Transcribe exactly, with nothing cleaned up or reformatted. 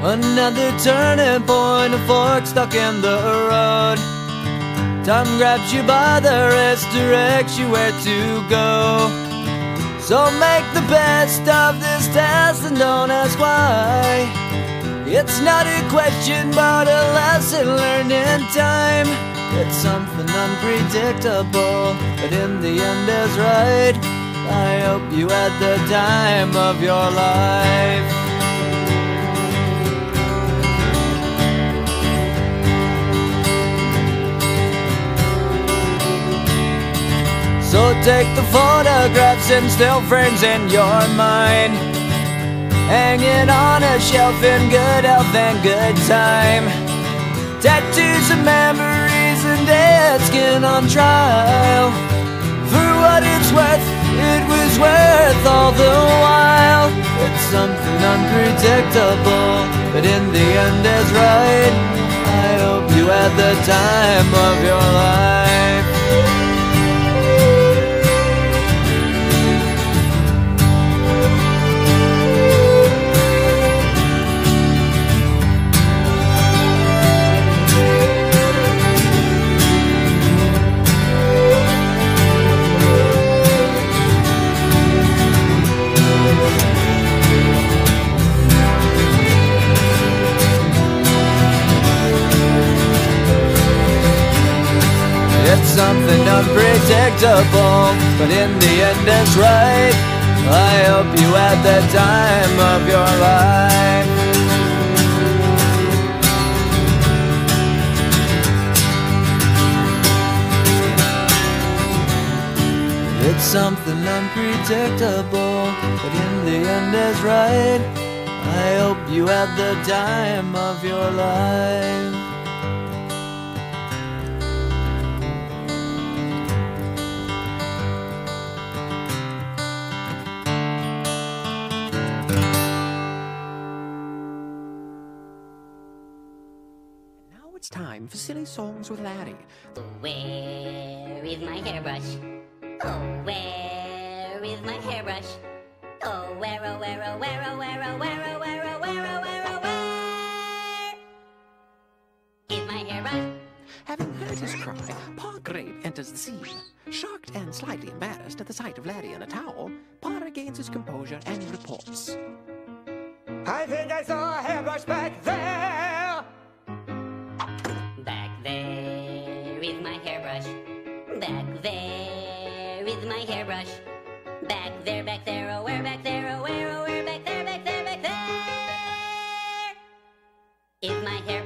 Another turning point, a fork stuck in the road. Time grabs you by the wrist, directs you where to go. So make the best of this test and don't ask why. It's not a question but a lesson learned in time. It's something unpredictable, but in the end is right. I hope you had the time of your life. So take the photographs and still frames in your mind, hanging on a shelf in good health and good time. Tattoos and memories and dead skin on trial. For what it's worth, it was worth all the while. It's something unpredictable, but in the end is right. I hope you had the time of your life. It's something unpredictable, but in the end it's right. I hope you had the time of your life. It's something unpredictable, but in the end is right. I hope you had the time of your life. It's time for Silly Songs with Larry. Where is my hairbrush? Oh, where is my hairbrush? Oh, where, oh, where, oh, where, oh, where, oh, where, oh, where, oh, where, oh, where, oh, where is my hairbrush? Having heard his cry, Pa Grape enters the scene. Shocked and slightly embarrassed at the sight of Larry in a towel, Pa regains his composure and reports. I think I saw a hairbrush back there. Back there is my hairbrush. Back there is my hairbrush. Back there, back there, oh where, back there, oh where, oh where, back there, back there, back there is my hairbrush.